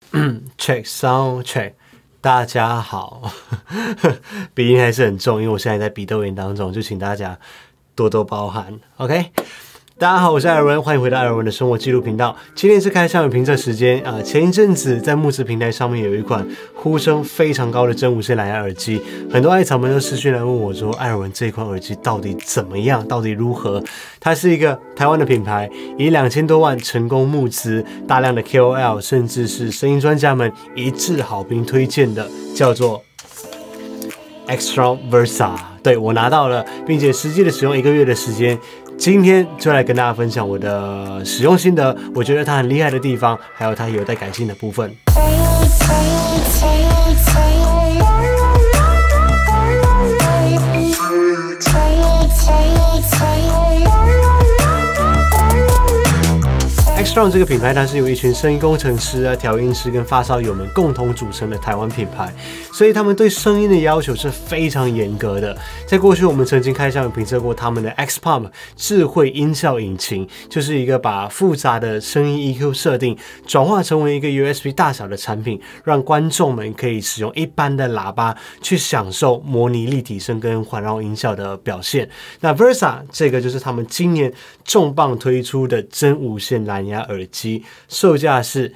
check sound check， 大家好，鼻音还是很重，因为我现在在鼻窦炎当中，就请大家多多包涵。OK， 大家好，我是艾尔文，欢迎回到艾尔文的生活记录频道。今天是开箱与评测时间啊。前一阵子在募资平台上面有一款呼声非常高的真无线蓝牙耳机，很多爱草们都私讯来问我说，艾尔文这款耳机到底怎么样，到底如何？它是一个台湾的品牌，以2000多万成功募资，大量的 KOL 甚至是声音专家们一致好评推荐的，叫做 Extron Versa。对，我拿到了，并且实际的使用1个月的时间。今天就来跟大家分享我的使用心得，我觉得它很厉害的地方，还有它有待改进的部分。Extron 这个品牌，它是由一群声音工程师啊、调音师跟发烧友们共同组成的台湾品牌，所以他们对声音的要求是非常严格的。在过去，我们曾经开箱评测过他们的 XPump 智慧音效引擎，就是一个把复杂的声音 EQ 设定转化成为一个 USB 大小的产品，让观众们可以使用一般的喇叭去享受模拟立体声跟环绕音效的表现。那 Versa 这个就是他们今年重磅推出的真无线蓝牙耳机，售价是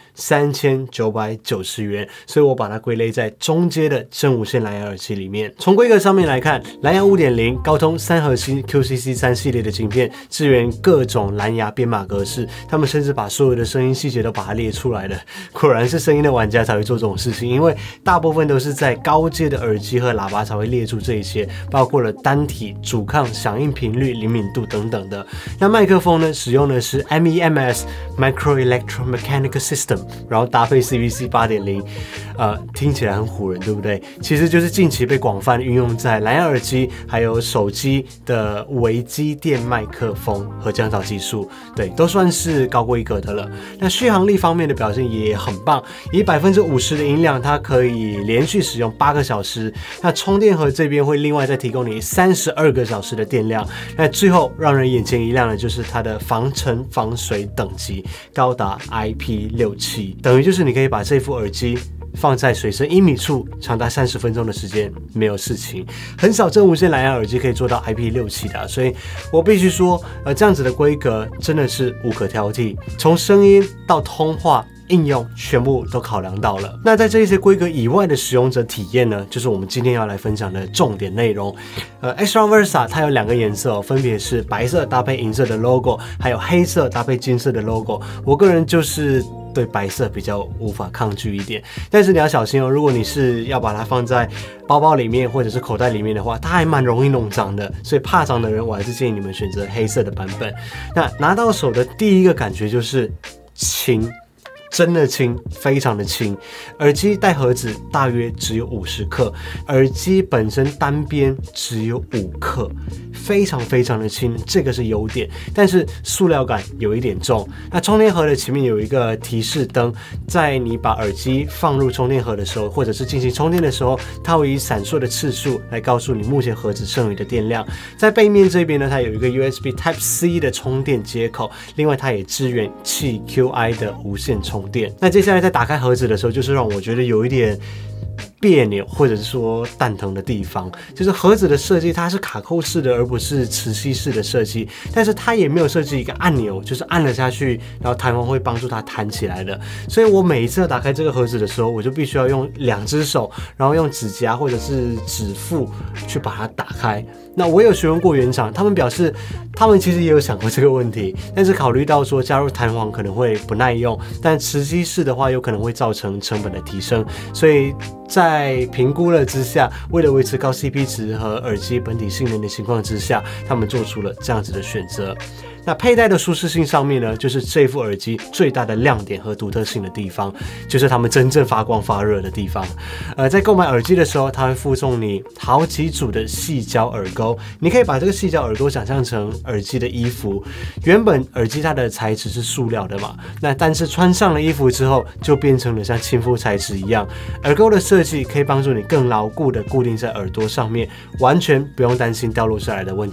3990元，所以我把它归类在中阶的真无线蓝牙耳机里面。从规格上面来看，蓝牙 5.0 高通3核心 QCC3 系列的晶片，支援各种蓝牙编码格式，他们甚至把所有的声音细节都把它列出来了。果然是声音的玩家才会做这种事情，因为大部分都是在高阶的耳机和喇叭才会列出这一些，包括了单体、阻抗、响应频率、灵敏度等等的。那麦克风呢，使用的是 MEMS Micro Electromechanical System， 然后搭配 CVC 8.0， 听起来很唬人，对不对？其实就是近期被广泛运用在蓝牙耳机还有手机的微机电麦克风和降噪技术，对，都算是高规格的了。那续航力方面的表现也很棒，以50%的音量，它可以连续使用8个小时。那充电盒这边会另外再提供你32个小时的电量。那最后让人眼前一亮的就是它的防尘防水等级高达 IP67， 等于就是你可以把这副耳机放在水深1米处，长达30分钟的时间没有事情。很少真无线蓝牙耳机可以做到 IP67 的，所以我必须说，这样子的规格真的是无可挑剔，从声音到通话应用全部都考量到了。那在这一些规格以外的使用者体验呢，就是我们今天要来分享的重点内容。Extron Versa 它有2个颜色，分别是白色搭配银色的 logo， 还有黑色搭配金色的 logo。我个人就是对白色比较无法抗拒一点，但是你要小心哦，如果你是要把它放在包包里面或者是口袋里面的话，它还蛮容易弄脏的，所以怕脏的人，我还是建议你们选择黑色的版本。那拿到手的第一个感觉就是轻。真的轻，非常的轻。耳机带盒子大约只有50克，耳机本身单边只有5克，非常非常的轻，这个是优点。但是塑料感有一点重。那充电盒的前面有一个提示灯，在你把耳机放入充电盒的时候，或者是进行充电的时候，它会以闪烁的次数来告诉你目前盒子剩余的电量。在背面这边呢，它有一个 USB Type-C 的充电接口，另外它也支援7QI 的无线充电。那接下来在打开盒子的时候，就是让我觉得有一点别扭或者是说蛋疼的地方，就是盒子的设计它是卡扣式的，而不是磁吸式的设计，但是它也没有设计一个按钮，就是按了下去，然后弹簧会帮助它弹起来的。所以我每一次要打开这个盒子的时候，我就必须要用2只手，然后用指甲或者是指腹去把它打开。那我有询问过原厂，他们表示他们其实也有想过这个问题，但是考虑到说加入弹簧可能会不耐用，但磁吸式的话有可能会造成成本的提升，所以在评估了之下，为了维持高 CP 值和耳机本体性能的情况之下，他们做出了这样子的选择。那佩戴的舒适性上面呢，就是这副耳机最大的亮点和独特性的地方，就是它们真正发光发热的地方。在购买耳机的时候，它会附送你好几组的细胶耳钩，你可以把这个细胶耳钩想象成耳机的衣服。原本耳机它的材质是塑料的嘛，那但是穿上了衣服之后，就变成了像亲肤材质一样。耳钩的设计可以帮助你更牢固的固定在耳朵上面，完全不用担心掉落下来的问题。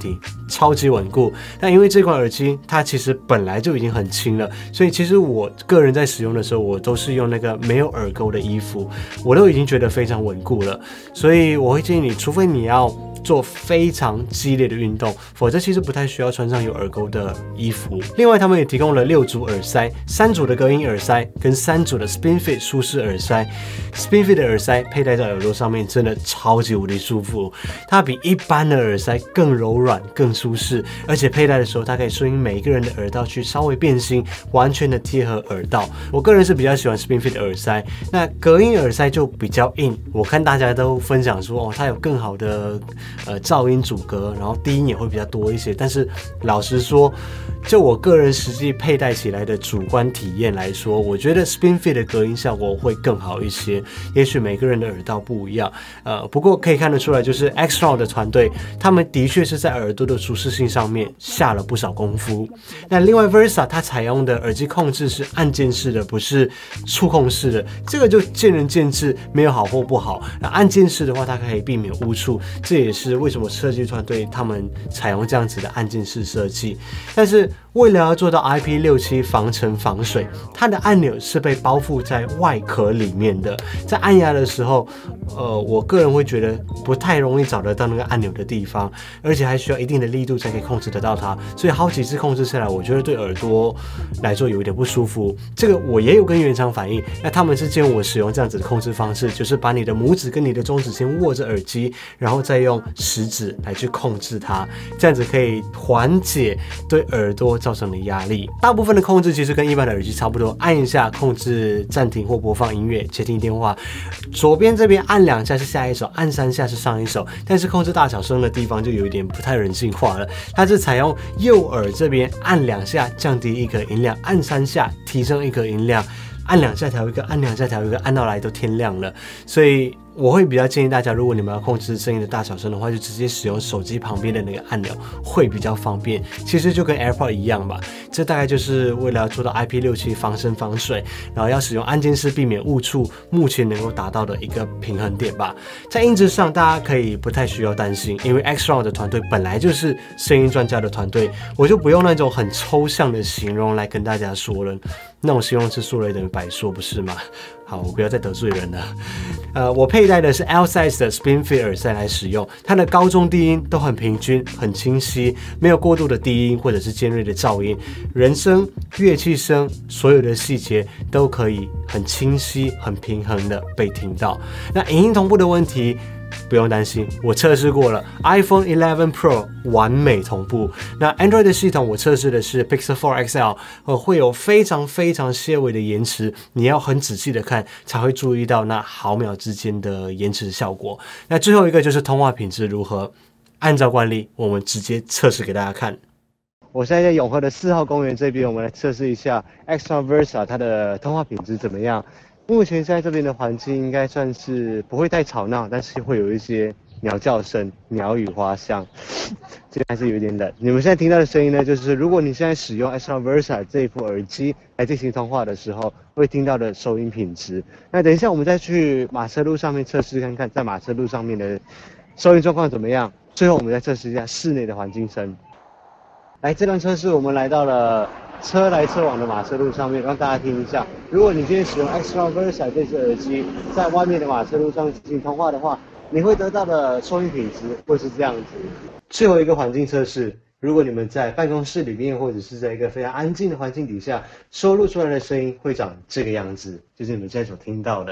超级稳固。但因为这款耳机它其实本来就已经很轻了，所以其实我个人在使用的时候，我都是用那个没有耳钩的衣服，我都已经觉得非常稳固了。所以我会建议你，除非你要做非常激烈的运动，否则其实不太需要穿上有耳钩的衣服。另外，他们也提供了6组耳塞，3组的隔音耳塞跟3组的 SpinFit 舒适耳塞。SpinFit 的耳塞佩戴在耳朵上面真的超级无敌舒服，它比一般的耳塞更柔软、更舒适，而且佩戴的时候它可以顺应每一个人的耳道去稍微变形，完全的贴合耳道。我个人是比较喜欢 SpinFit 的耳塞，那隔音耳塞就比较硬。我看大家都分享说，它有更好的噪音阻隔，然后低音也会比较多一些。但是老实说，就我个人实际佩戴起来的主观体验来说，我觉得 SpinFit 的隔音效果会更好一些。也许每个人的耳道不一样，不过可以看得出来，就是 X-Round 的团队，他们的确是在耳朵的舒适性上面下了不少功夫。那另外 Versa 它采用的耳机控制是按键式的，不是触控式的，这个就见仁见智，没有好或不好。那按键式的话，它可以避免误触，这也是为什么设计团队他们采用这样子的按键式设计。但是为了要做到 IP67 防尘防水，它的按钮是被包覆在外壳里面的，在按压的时候，我个人会觉得不太容易找得到那个按钮的地方，而且还需要一定的力度才可以控制得到它，所以好几次控制下来，我觉得对耳朵来说有一点不舒服。这个我也有跟原厂反映，那他们是建议我使用这样子的控制方式，就是把你的拇指跟你的中指先握着耳机，然后再用食指来去控制它，这样子可以缓解对耳朵造成的压力。大部分的控制其实跟一般的耳机差不多，按一下控制暂停或播放音乐、接听电话。左边这边按2下是下一首，按3下是上一首，但是控制大小声的地方就有一点不太人性化了。它是采用右耳这边按2下降低1个音量，按3下提升1个音量，按2下调一个，按2下调一个，按到来都天亮了。所以我会比较建议大家，如果你们要控制声音的大小声的话，就直接使用手机旁边的那个按钮，会比较方便。其实就跟 AirPod 一样吧，这大概就是为了要做到 IP67 防声防水，然后要使用按键式避免误触，目前能够达到的一个平衡点吧。在音质上，大家可以不太需要担心，因为 X-Round 的团队本来就是声音专家的团队，我就不用那种很抽象的形容来跟大家说了，那种形容词说了等于白说，不是吗？好，我不要再得罪人了。我佩戴的是 L size 的 SpinFit 耳塞来使用，它的高中低音都很平均、很清晰，没有过度的低音或者是尖锐的噪音，人声、乐器声，所有的细节都可以很清晰、很平衡的被听到。那影音同步的问题，不用担心，我测试过了 ，iPhone 11 Pro 完美同步。那 Android 的系统我测试的是 Pixel 4 XL， 会有非常些微的延迟，你要很仔细的看才会注意到那毫秒之间的延迟效果。那最后一个就是通话品质如何，按照惯例，我们直接测试给大家看。我现在在永和的4号公园这边，我们来测试一下 X-Round Versa 它的通话品质怎么样。目前在这边的环境应该算是不会太吵闹，但是会有一些鸟叫声、鸟语花香，这边还是有点冷。你们现在听到的声音呢，就是如果你现在使用 X-Round Versa 这一副耳机来进行通话的时候，会听到的收音品质。那等一下我们再去马车路上面测试看看，在马车路上面的收音状况怎么样。最后我们再测试一下室内的环境声。来，这段测试我们来到了车来车往的马车路上面，让大家听一下。如果你今天使用 X-Round Versa 这只耳机，在外面的马车路上进行通话的话，你会得到的收音品质会是这样子。最后一个环境测试，如果你们在办公室里面或者是在一个非常安静的环境底下，收录出来的声音会长这个样子，就是你们现在所听到的。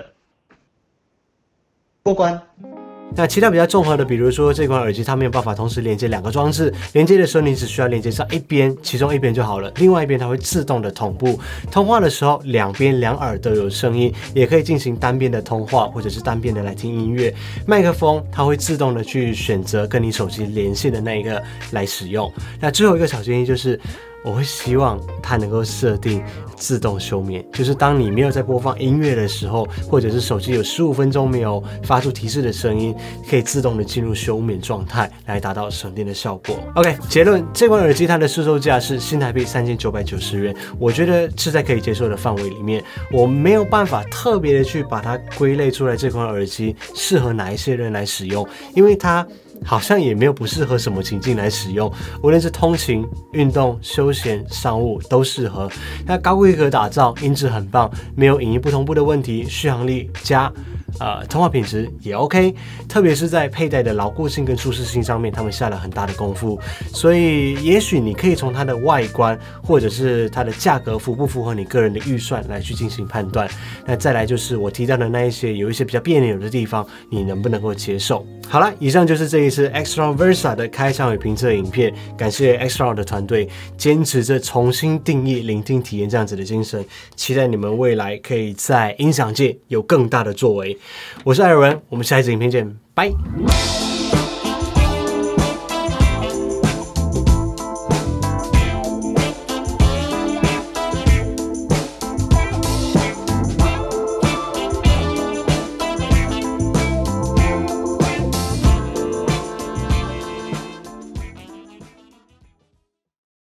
过关。那其他比较综合的，比如说这款耳机它没有办法同时连接2个装置，连接的时候你只需要连接上一边，其中一边就好了，另外一边它会自动的同步。通话的时候两边2耳都有声音，也可以进行单边的通话或者是单边的来听音乐。麦克风它会自动的去选择跟你手机连线的那一个来使用。那最后一个小建议就是，我会希望它能够设定自动休眠，就是当你没有在播放音乐的时候，或者是手机有15分钟没有发出提示的声音，可以自动的进入休眠状态，来达到省电的效果。OK， 结论，这款耳机它的市售价是新台币3990元，我觉得是在可以接受的范围里面。我没有办法特别的去把它归类出来，这款耳机适合哪一些人来使用，因为它好像也没有不适合什么情境来使用，无论是通勤、运动、休闲、商务都适合。那高规格打造，音质很棒，没有影音不同步的问题，续航力加通话品质也 OK， 特别是在佩戴的牢固性跟舒适性上面，他们下了很大的功夫。所以也许你可以从它的外观或者是它的价格符不符合你个人的预算来去进行判断。那再来就是我提到的那一些有一些比较别扭的地方，你能不能够接受？好了，以上就是这一次 X-Trail Versa 的开箱与评测影片。感谢 X-Trail 的团队坚持着重新定义聆听体验这样子的精神，期待你们未来可以在音响界有更大的作为。我是艾尔文，我们下一次影片见，拜。